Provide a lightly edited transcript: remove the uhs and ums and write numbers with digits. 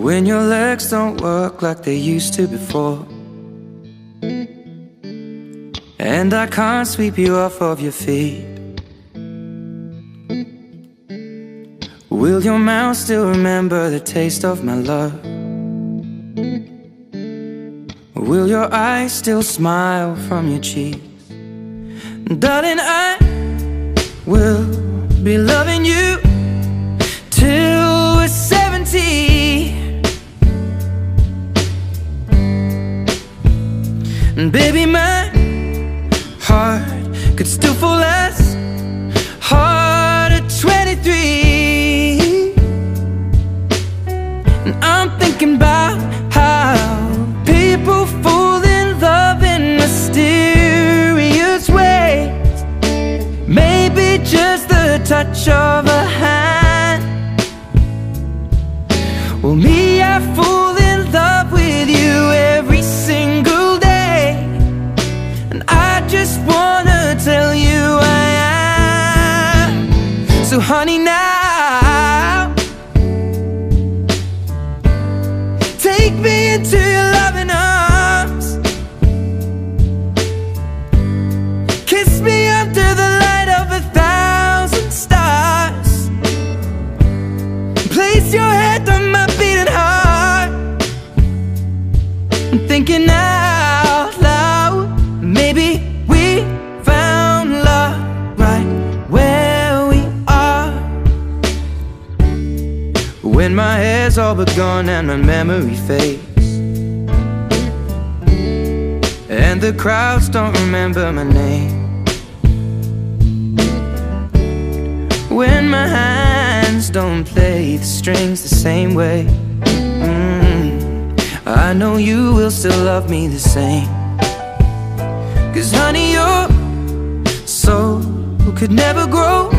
when your legs don't work like they used to before, and I can't sweep you off of your feet. Will your mouth still remember the taste of my love? Will your eyes still smile from your cheeks? Darling, I will be loving you till we're 70. And baby, my heart could still fall as hard at 23. And I'm thinking about how people fall in love in mysterious ways. Maybe just the touch of a hand. Well, me, I fall in love with you every single day, and I just wanna tell you I am. So honey, now take me into your loving arms. Kiss me under the light of 1,000 stars. Place your head on my beating heart. I'm thinking out loud, maybe we found love right where we are. When my hair's all but gone and my memory fades, and the crowds don't remember my name, when my hands don't play the strings the same way, I know you will still love me the same. 'Cause honey, your soul could never grow